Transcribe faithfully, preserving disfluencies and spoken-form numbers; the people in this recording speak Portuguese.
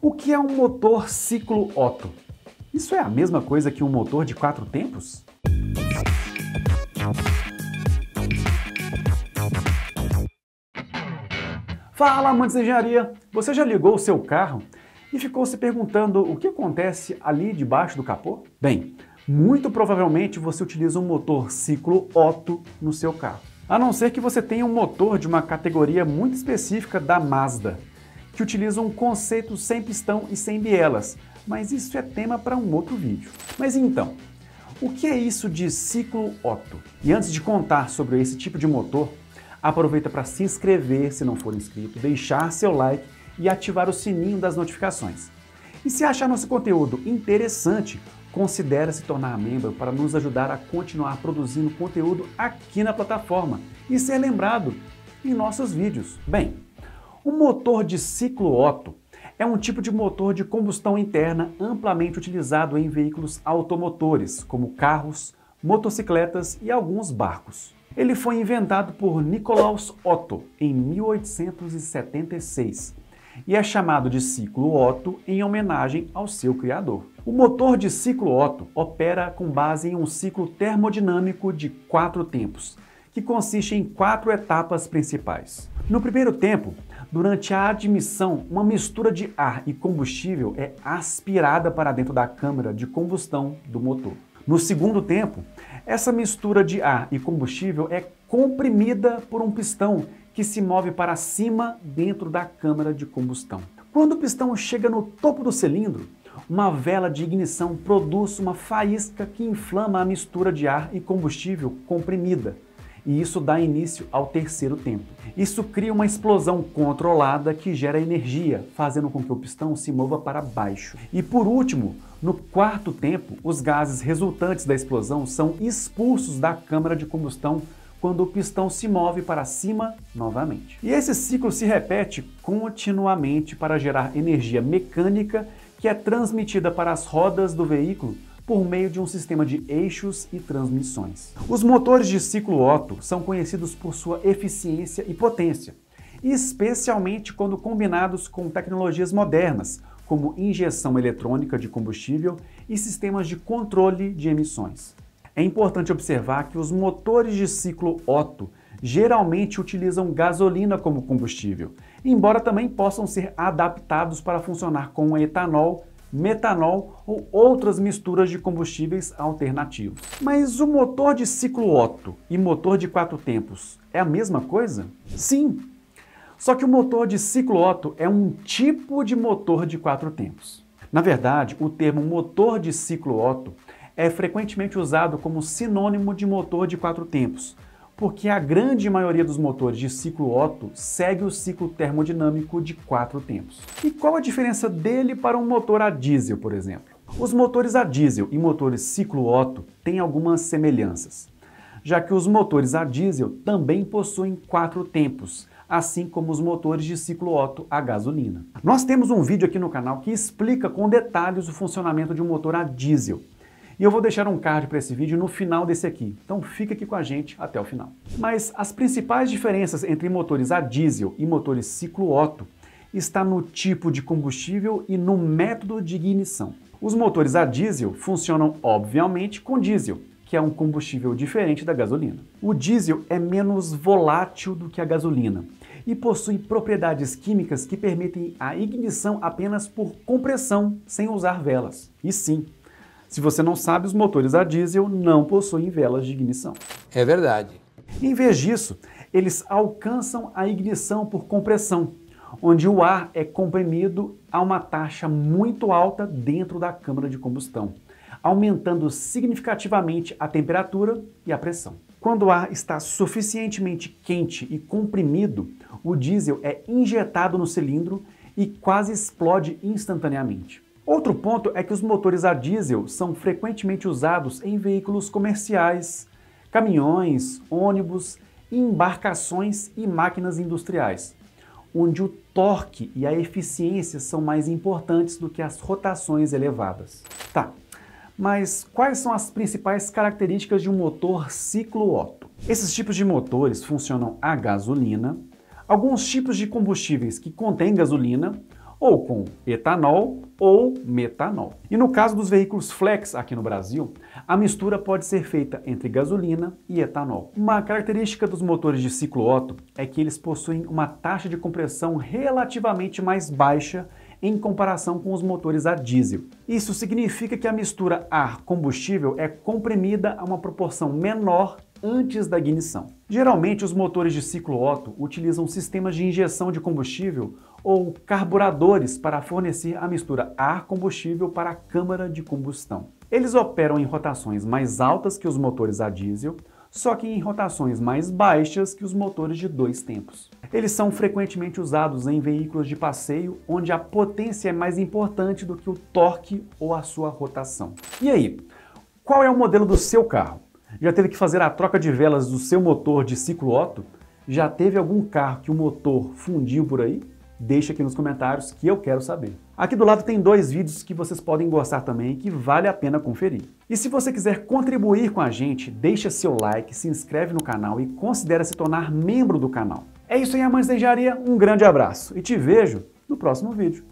O que é um motor ciclo Otto? Isso é a mesma coisa que um motor de quatro tempos? Fala, amantes de engenharia! Você já ligou o seu carro e ficou se perguntando o que acontece ali debaixo do capô? Bem, muito provavelmente você utiliza um motor ciclo Otto no seu carro. A não ser que você tenha um motor de uma categoria muito específica da Mazda, que utiliza um conceito sem pistão e sem bielas, mas isso é tema para um outro vídeo. Mas então, o que é isso de ciclo Otto? E antes de contar sobre esse tipo de motor, aproveita para se inscrever se não for inscrito, deixar seu like e ativar o sininho das notificações. E se achar nosso conteúdo interessante, considere se tornar membro para nos ajudar a continuar produzindo conteúdo aqui na plataforma e ser lembrado em nossos vídeos. Bem, o motor de ciclo Otto é um tipo de motor de combustão interna amplamente utilizado em veículos automotores, como carros, motocicletas e alguns barcos. Ele foi inventado por Nikolaus Otto em mil oitocentos e setenta e seis e é chamado de ciclo Otto em homenagem ao seu criador. O motor de ciclo Otto opera com base em um ciclo termodinâmico de quatro tempos, que consiste em quatro etapas principais. No primeiro tempo, durante a admissão, uma mistura de ar e combustível é aspirada para dentro da câmara de combustão do motor. No segundo tempo, essa mistura de ar e combustível é comprimida por um pistão que se move para cima dentro da câmara de combustão. Quando o pistão chega no topo do cilindro, uma vela de ignição produz uma faísca que inflama a mistura de ar e combustível comprimida, e isso dá início ao terceiro tempo. Isso cria uma explosão controlada que gera energia, fazendo com que o pistão se mova para baixo. E por último, no quarto tempo, os gases resultantes da explosão são expulsos da câmara de combustão quando o pistão se move para cima novamente. E esse ciclo se repete continuamente para gerar energia mecânica que é transmitida para as rodas do veículo por meio de um sistema de eixos e transmissões. Os motores de ciclo Otto são conhecidos por sua eficiência e potência, especialmente quando combinados com tecnologias modernas, como injeção eletrônica de combustível e sistemas de controle de emissões. É importante observar que os motores de ciclo Otto geralmente utilizam gasolina como combustível, embora também possam ser adaptados para funcionar com etanol, metanol ou outras misturas de combustíveis alternativos. Mas o motor de ciclo Otto e motor de quatro tempos é a mesma coisa? Sim! Só que o motor de ciclo Otto é um tipo de motor de quatro tempos. Na verdade, o termo motor de ciclo Otto é frequentemente usado como sinônimo de motor de quatro tempos, porque a grande maioria dos motores de ciclo Otto segue o ciclo termodinâmico de quatro tempos. E qual a diferença dele para um motor a diesel, por exemplo? Os motores a diesel e motores ciclo Otto têm algumas semelhanças, já que os motores a diesel também possuem quatro tempos, assim como os motores de ciclo Otto a gasolina. Nós temos um vídeo aqui no canal que explica com detalhes o funcionamento de um motor a diesel, e eu vou deixar um card para esse vídeo no final desse aqui, então fica aqui com a gente até o final. Mas as principais diferenças entre motores a diesel e motores ciclo Otto está no tipo de combustível e no método de ignição. Os motores a diesel funcionam obviamente com diesel, que é um combustível diferente da gasolina. O diesel é menos volátil do que a gasolina e possui propriedades químicas que permitem a ignição apenas por compressão, sem usar velas. E sim, se você não sabe, os motores a diesel não possuem velas de ignição. É verdade. Em vez disso, eles alcançam a ignição por compressão, onde o ar é comprimido a uma taxa muito alta dentro da câmara de combustão, aumentando significativamente a temperatura e a pressão. Quando o ar está suficientemente quente e comprimido, o diesel é injetado no cilindro e quase explode instantaneamente. Outro ponto é que os motores a diesel são frequentemente usados em veículos comerciais, caminhões, ônibus, embarcações e máquinas industriais, onde o torque e a eficiência são mais importantes do que as rotações elevadas. Tá, mas quais são as principais características de um motor ciclo Otto? Esses tipos de motores funcionam a gasolina, alguns tipos de combustíveis que contêm gasolina, ou com etanol ou metanol. E no caso dos veículos flex aqui no Brasil, a mistura pode ser feita entre gasolina e etanol. Uma característica dos motores de ciclo Otto é que eles possuem uma taxa de compressão relativamente mais baixa em comparação com os motores a diesel. Isso significa que a mistura ar-combustível é comprimida a uma proporção menor antes da ignição. Geralmente, os motores de ciclo Otto utilizam sistemas de injeção de combustível ou carburadores para fornecer a mistura ar-combustível para a câmara de combustão. Eles operam em rotações mais altas que os motores a diesel, só que em rotações mais baixas que os motores de dois tempos. Eles são frequentemente usados em veículos de passeio, onde a potência é mais importante do que o torque ou a sua rotação. E aí, qual é o modelo do seu carro? Já teve que fazer a troca de velas do seu motor de ciclo Otto? Já teve algum carro que o motor fundiu por aí? Deixa aqui nos comentários que eu quero saber. Aqui do lado tem dois vídeos que vocês podem gostar também e que vale a pena conferir. E se você quiser contribuir com a gente, deixa seu like, se inscreve no canal e considere se tornar membro do canal. É isso aí, amantes da engenharia, um grande abraço e te vejo no próximo vídeo.